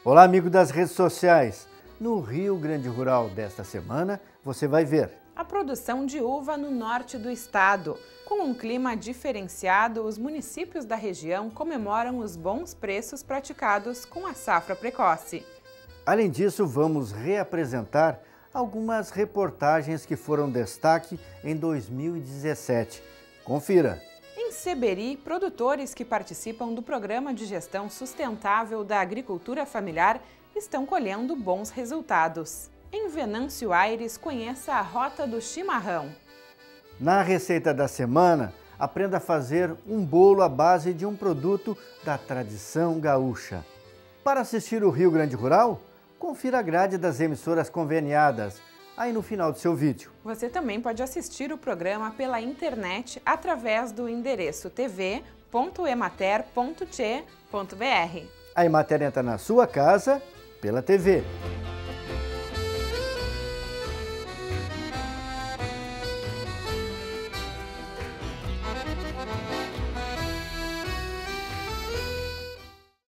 Olá, amigo das redes sociais. No Rio Grande Rural desta semana, você vai ver a produção de uva no norte do estado. Com um clima diferenciado, os municípios da região comemoram os bons preços praticados com a safra precoce. Além disso, vamos reapresentar algumas reportagens que foram destaque em 2017. Confira! Em Seberi, produtores que participam do Programa de Gestão Sustentável da Agricultura Familiar estão colhendo bons resultados. Em Venâncio Aires, conheça a Rota do Chimarrão. Na receita da semana, aprenda a fazer um bolo à base de um produto da tradição gaúcha. Para assistir o Rio Grande Rural, confira a grade das emissoras conveniadas, aí no final do seu vídeo. Você também pode assistir o programa pela internet através do endereço tv.emater.tche.br. A Emater entra na sua casa pela TV.